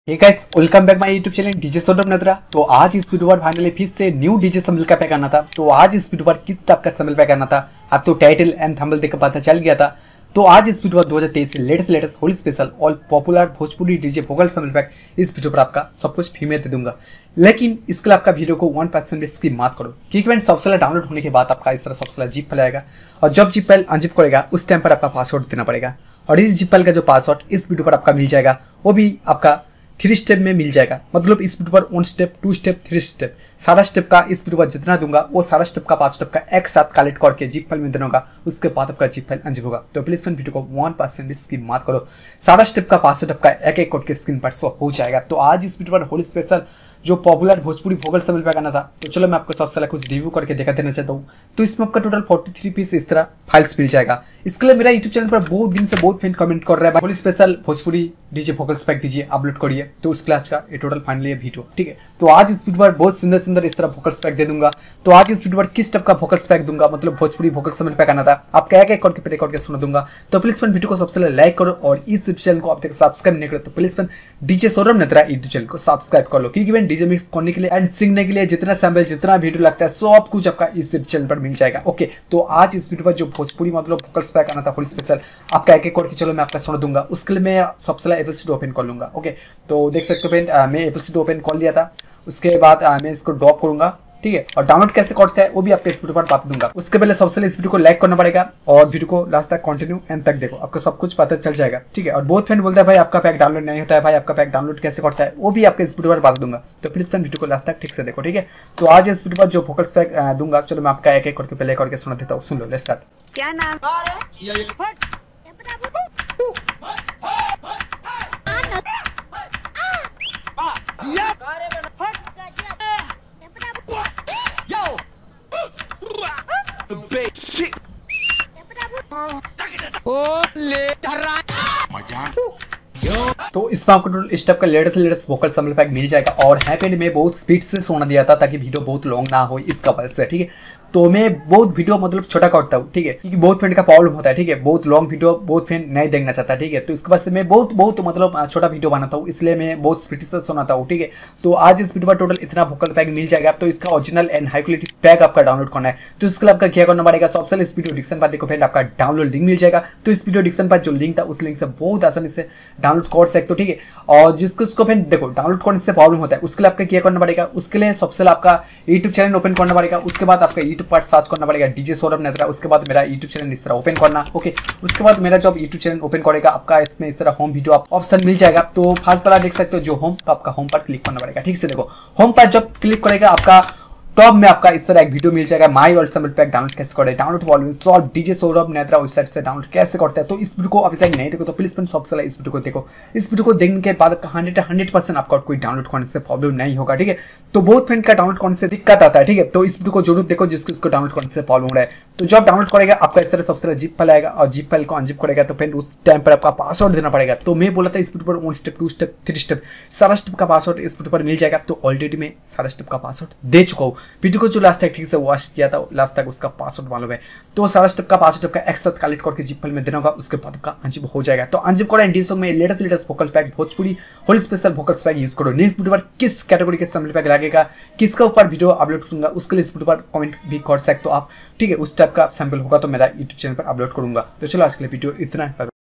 Hey guys, welcome back my YouTube channel DJ Saurabh Nadra. तो आज इस वीडियो पर फाइनली फिर से न्यू डीजे समल का पैक आना था। तो आज इस वीडियो पर किस टाइप का समल पैक आना था आप तो टाइटल एंड थंबनेल देख पता चल गया था। तो आज इस वीडियो पर 2023 से latest Holi special all popular Bhojpuri DJ vocal sample pack इस वीडियो पर आपका सब कुछ फ्री में दे दूंगा। लेकिन इसके लिए आपका वीडियो को 1% भी स्किप मत करो, क्योंकि फ्रेंड सबसे पहले डाउनलोड होने के बाद आपका इस तरह सबसे पहले जिप फाइल आएगा और जब जिप फाइल अनजिप करेगा उस टाइम पर आपका पासवर्ड देना पड़ेगा। और इस जिप फाइल का जो पासवर्ड इस वीडियो पर आपका मिल जाएगा वो भी आपका 3 स्टेप में मिल जाएगा। मतलब इस वीडियो पर 1 स्टेप 2 स्टेप 3 स्टेप सारा स्टेप का इस वीडियो पर जितना दूंगा वो सारा स्टेप का 5 स्टेप का एक साथ कलेक्ट करके जिप फाइल में देना होगा। उसके बाद आपका जिप फाइल अनजिप होगा। तो प्लीज फ्रेंड वीडियो को 1% भी स्किप मत करो, सारा स्टेप का 5 स्टेप का एक एक करके स्क्रीन पर शो हो जाएगा। तो आज इस वीडियो पर होली स्पेशल जो popular Bhojpuri vocal sample pack आना था, तो चलो मैं आपको सबसे पहले कुछ रिव्यू करके दिखा देना चाहता हूँ। तो इसमें आपका टोटल 43 पीस इस तरह फाइल्स मिल जाएगा। इसके लिए मेरा यूट्यूब चैनल पर बहुत दिन से बहुत फैन कमेंट कर रहा है Holi special Bhojpuri DJ vocals pack दीजिए, अपलोड करिए। तो उस क्लास का ये टोटल फाइनली वीडियो ठीक है। तो आज इस वीडियो पर बहुत सुंदर सुंदर इस तरह वोकल्स पैक दे दूंगा। तो आज इस वीडियो पर किस टाइप का वोकल्स पैक दूंगा, मतलब भोजपुरी वोकल समल पैक आना था, आपका एक एक करके प्ले करके सुना दूंगा। तो प्लीज फ्रेंड वीडियो को सबसे पहले लाइक करो और इस चैनल को आप तक सब्सक्राइब नहीं करो तो please friend DJ Saurabh Nadra YouTube channel को सब्सक्राइब कर लो, क्योंकि फ्रेंड डीजे मिक्स करने के लिए एंड सीखने के लिए जितना सैंपल जितना वीडियो लगता है सब कुछ आपका इस चैनल पर मिल जाएगा। ओके, तो आज इस वीडियो पर जो भोजपुरी मतलब वोकल्स पैक आना था होली स्पेशल आपका एक एक करके चलो मैं आपका सुना दूंगा। उसके लिए मैं सबसे पहले एफएल सीडी ओपन कर लूंगा। ओके, तो देख सकते हो फ्रेंड मैं एफएल सीडी ओपन कर लिया था। उसके बाद मैं इसको ड्रॉप करूंगा, ठीक है। और डाउनलोड कैसे करते हैं वो भी आपको इस वीडियो पर बता दूंगा। उसके पहले सबसे पहले इस वीडियो को लाइक करना पड़ेगा और वीडियो को लास्ट तक कंटिन्यू एंड तक देखो, आपको सब कुछ पता चल जाएगा, ठीक है। और बहुत फ्रेंड बोलते हैं भाई आपका पैक डाउनलोड नहीं होता है, भाई आपका पैक डाउनलोड कैसे करता है वो भी आपको इस वीडियो पर बता दूंगा। तो प्लीज फ्रेंड वीडियो को लास्ट तक ठीक से देखो, ठीक है। तो आज इस वीडियो पर जो वोकल्स पैक दूंगा चलो मैं आपका एक एक करके प्ले करके सुना देता हूँ। सुन लो, लेट्स स्टार्ट। क्या नाम? तो इसमें आपको टोटल स्टेप का लेटेस्ट वोकल समल पैक मिल जाएगा। और हैप्पी में बहुत स्पीड से सोना दिया था ताकि वीडियो बहुत लॉन्ग ना हो इसका वजह से, ठीक है। तो मैं बहुत वीडियो मतलब छोटा करता हूँ, ठीक है, क्योंकि बहुत फ्रेंड का प्रॉब्लम होता है, ठीक है, बहुत लॉन्ग वीडियो बहुत फ्रेंड नहीं देखना चाहता, ठीक है। तो इसके वजह से मैं बहुत मतलब छोटा वीडियो बनाता हूँ, इसलिए मैं बहुत स्पीड से सुनाता हूँ, ठीक है। तो आज इस वीडियो पर टोटल इतना वोकल पैक मिल जाएगा। तो इसका original and high quality pack आपका डाउनलोड करना है। तो इसके लिए आपका क्या करना पड़ेगा, सबसे पहले इस वीडियो डिस्क्रिप्शन पर देखो फ्रेंड आपका डाउनलोड लिंक मिल जाएगा। तो इस वीडियो डिस्क्रिप्शन पर जो लिंक था उस लिंक से बहुत आसानी से डाउनलोड कर सकते हो, ठीक है। और जिसको फ्रेंड देखो डाउनलोड करने से प्रॉब्लम होता है उसके लिए आपका क्या करना पड़ेगा, उसके लिए सबसे पहले आपका यूट्यूब चैनल ओपन करना पड़ेगा। उसके बाद आपका यूट्यूब पर सर्च करना पड़ेगा डीजे सौरभ नद्रा। उसके बाद मेरा यूट्यूब चैनल इस तरह ओपन करना, ओके। उसके बाद मेरा जब यूट्यूब चैनल ओपन करेगा आपका इसमें इस तरह होम वीडियो ऑप्शन मिल जाएगा। तो फर्स्ट वाला देख सकते हो जो होम, तो आपका होम पर क्लिक करना पड़ेगा, ठीक से। देखो होम पर जब क्लिक करेगा आपका टॉप में आपका इस तरह एक वीडियो मिल जाएगा, my world sample pack download कैसे करें, download volume solve DJ Saurabh Nadra website से डाउनलोड कैसे करते हैं। तो इस वीडियो को अभी तक नहीं देखो तो प्लीज फ्रेंड सबसे पहले इस वीडियो को देखो। इस वीडियो को देखने के बाद 100% आपका कोई डाउनलोड करने से प्रॉब्लम नहीं होगा, ठीक है। तो बहुत फ्रेंड का डाउनलोड करने से दिक्कत आता है, ठीक है। तो इस वीडियो को जरूर देखो जिसको डाउनलोड करने से प्रॉब्लम हो रहा है। तो जब डाउनलोड करेगा आपका इस तरह सबसे पहले जिप फाइल आएगा और जिप फाइल को अनजिप करेगा तो फ्रेंड उस टाइम पर आपका पासवर्ड देना पड़ेगा। तो मैं बोला था इस वीडियो पर 1 स्टेप 2 स्टेप 3 स्टेप सारा स्टेप का पासवर्ड इस वीडियो पर मिल जाएगा। तो ऑलरेडी मैं सारा स्टेप का पासवर्ड दे चुका हूँ। वीडियो को जो लास्ट तक ठीक से वॉच किया था लास्ट तक उसका पासवर्ड मालूम है। तो सारा स्टेप का 5 स्टेप का एक साथ कलेक्ट करके जिप फाइल में देना होगा। उसके बाद आपका अनजिप हो जाएगा। तो अनजिप करो एंड सॉन्ग में latest vocal pack Bhojpuri Holi special vocal pack use करो। नेक्स्ट वीडियो पर किस कैटेगरी के समल पैक लगेगा, किसका ऊपर वीडियो अपलोड करूंगा उसके लिए इस वीडियो पर कमेंट भी कर सकते हो आप, ठीक है। उस टाइप का सैंपल होगा तो मेरा यूट्यूब चैनल पर अपलोड करूंगा। तो चलो आज के लिए वीडियो इतना है।